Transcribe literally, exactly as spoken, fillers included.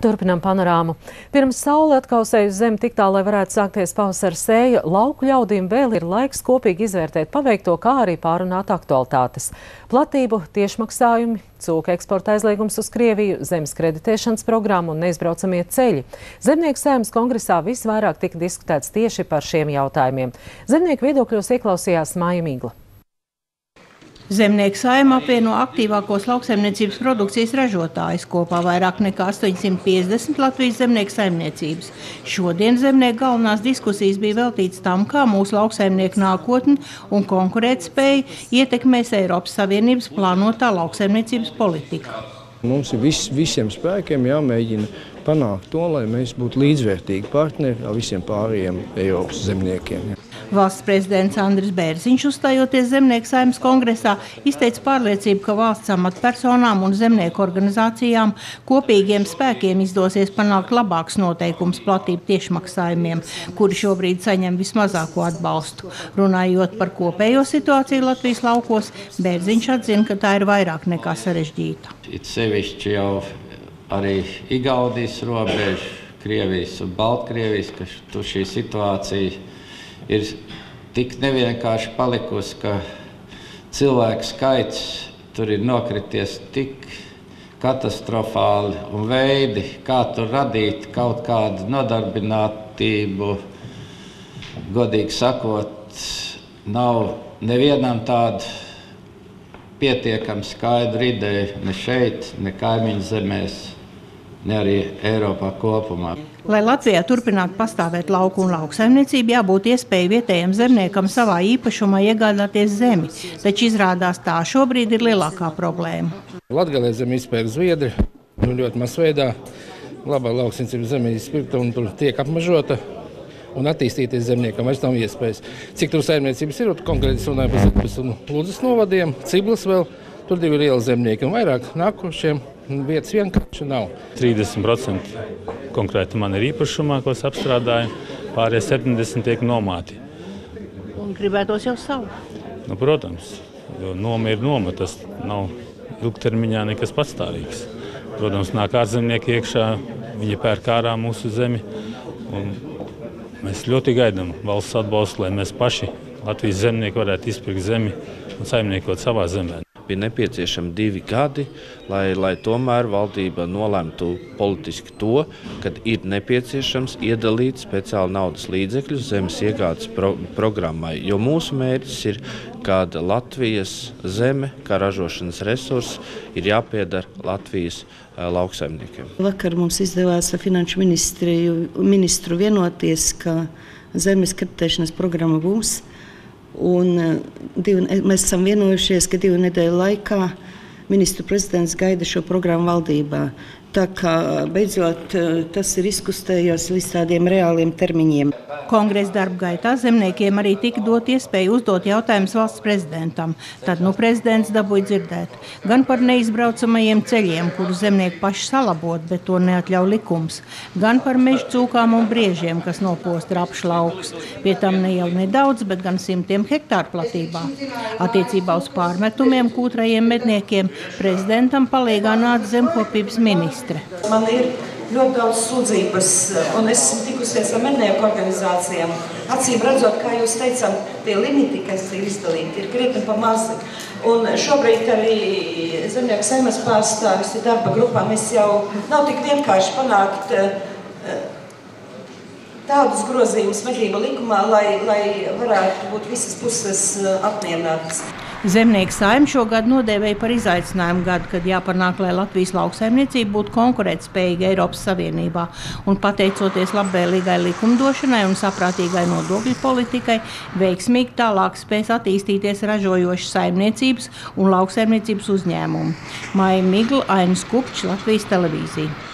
Turpinām panorāmu. Pirms saule atkausēja uz zemi tik tālu, lai varētu sākties pavasara sēja, lauku ļaudīm vēl ir laiks kopīgi izvērtēt paveikto, kā arī pārunāt aktualitātes. Platību, tiešmaksājumi, cūka eksporta aizliegums uz Krieviju, zemes kreditēšanas programma un neizbraucamie ceļi. Zemnieku Saeimas kongresā visvairāk tika diskutēts tieši par šiem jautājumiem. Zemnieku viedokļos ieklausījās Māja Migla. Zemnieku Saeima apvieno aktīvākos lauksaimniecības produkcijas ražotājus, kopā vairāk nekā astoņsimt piecdesmit Latvijas zemnieku saimniecības. Šodien zemnieku galvenās diskusijas bija veltītas tam, kā mūsu lauksaimnieku nākotni un konkurētspēju ietekmēs Eiropas Savienības plānotā lauksaimniecības politika. Mums ir vis, visiem spēkiem jāmēģina panākt to, lai mēs būtu līdzvērtīgi partneri ar visiem pārējiem Eiropas zemniekiem. Valsts prezidents Andris Bērziņš, uzstājoties Zemnieku Saeimas kongresā, izteica pārliecību, ka valsts amatpersonām un zemnieku organizācijām kopīgiem spēkiem izdosies panākt labāks noteikums platību tiešmaksājumiem, kuri šobrīd saņem vismazāko atbalstu. Runājot par kopējo situāciju Latvijas laukos, Bērziņš atzina, ka tā ir vairāk nekā sarežģīta. It sevišķi jau arī Igaunijas robeža, Krievijas un Baltkrievijas, ka tu šī situācija ir tik nevienkārši palikusi, ka cilvēku skaits tur ir nokrities tik katastrofāli un veidi, kā tur radīt kaut kādu nodarbinātību, godīgi sakot, nav nevienam tādu pietiekami skaidru ideju ne šeit, ne kaimiņu zemēs, ne arī Eiropā kopumā. Lai Latvijā turpinātu pastāvēt lauku un lauksaimniecība, jābūt iespēja vietējiem zemniekam savā īpašumā iegādāties zemi, taču izrādās tā šobrīd ir lielākā problēma. Latgalē zemi izpērk zviedri, nu ļoti masveidā, labā lauksaimniecības zeme izpirkta un tur tiek apmežota, un attīstīties zemniekam vairs nav iespējas. Cik tur saimniecības ir, konkrēti runāja par Ludzas novadiem, Ciblas vēl, tur divi lieli zemnieki un vairāk nākošiem vietas vienkārši nav. trīsdesmit procenti konkrēti man ir īpašumā, ko es apstrādāju, pārējie septiņdesmit tiek nomāti. Un gribētos jau savu? Nu, protams, jo noma ir noma, tas nav ilgtermiņā nekas patstāvīgs. Protams, nāk ārzemnieki iekšā, viņi pērk ārā mūsu zemi, un mēs ļoti gaidām valsts atbalstu, lai mēs paši, Latvijas zemnieki, varētu izpirkt zemi un saimniekot savā zemē. Bija nepieciešami divi gadi, lai, lai tomēr valdība nolemtu politiski to, kad ir nepieciešams iedalīt speciāli naudas līdzekļus zemes iegādes pro, programmai. Jo mūsu mērķis ir, kad Latvijas zeme, kā ražošanas resurss, ir jāpiedara Latvijas uh, lauksaimniekiem. Vakar mums izdevās ar finanšu ministru vienoties, ka zemes kreditēšanas programma būs. Un divi, mēs esam vienojušies, ka divu nedēļu laikā ministru prezidents gaida šo programmu valdībā. Tā kā beidzot tas ir izkustējies līdz tādiem reāliem termiņiem. Kongresa darba gaitā zemniekiem arī tika dot iespēju uzdot jautājumus valsts prezidentam. Tad nu prezidents dabūja dzirdēt gan par neizbraucamajiem ceļiem, kurus zemnieki paši salabot, bet to neatļauj likums, gan par meža cūkām un briežiem, kas nopost rapšu laukus. Pie tam ne jau nedaudz, bet gan simtiem hektāru platībā. Attiecībā uz pārmetumiem kūtrajiem medniekiem prezidentam palīgā nāca zemkopības ministrs. Man ir ļoti daudz sūdzības, un es esmu tikusies ar mednieku organizācijām. Acīm redzot, kā jūs teicāt, tie limiti, kas ir izdalīti, ir krietni pa mazi. Un šobrīd arī Zemnieku Saeimas pārstāvis ir darba grupā. Mēs jau nav tik vienkārši panākt tādus grozījumus medību likumā, lai, lai varētu būt visas puses apmierinātas. Zemnieku Saeima šogad nodēvēja par izaicinājumu gadu, kad jāpanāk, lai Latvijas lauksaimniecība būtu konkurētspējīga Eiropas Savienībā. Un pateicoties labvēlīgai likumdošanai un saprātīgai nodokļu politikai, veiksmīgi tālāk spēs attīstīties ražojošas saimniecības un lauksaimniecības uzņēmumi. Māja Migla, Ainis Kupčs, Latvijas televīzija.